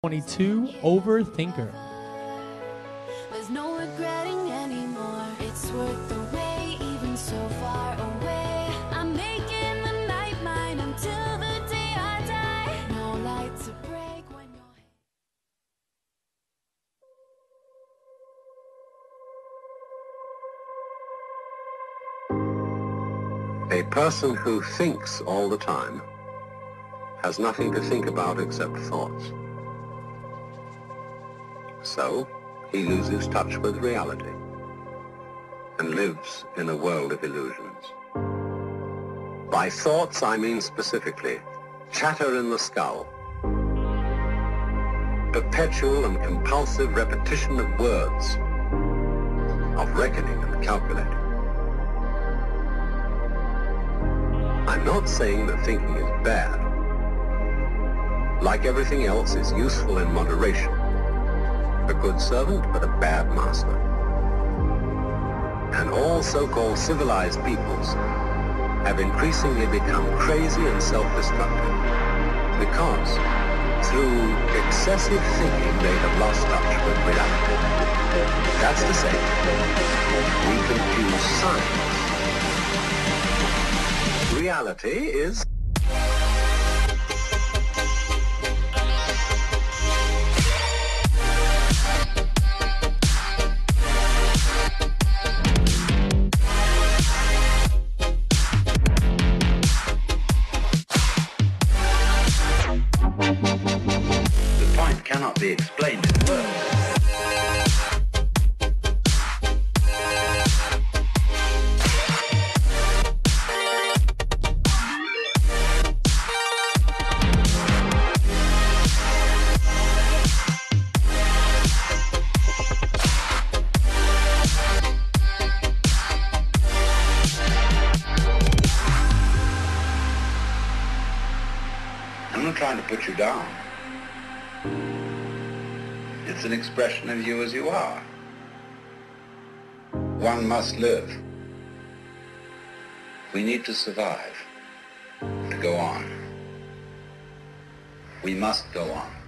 22 Overthinker. There's no regretting anymore. It's worth the wait, even so far away. I'm making the night mine until the day I die. No light to break when A person who thinks all the time has nothing to think about except thoughts. So, he loses touch with reality and lives in a world of illusions. By thoughts, I mean specifically chatter in the skull, perpetual and compulsive repetition of words, of reckoning and calculating. I'm not saying that thinking is bad. Like everything else, it's useful in moderation. A good servant, but a bad master. And all so-called civilized peoples have increasingly become crazy and self-destructive because through excessive thinking they have lost touch with reality. That's to say, we confuse science. Reality is cannot be explained in words. I'm not trying to put you down. It's an expression of you as you are. One must live. We need to survive, to go on. We must go on.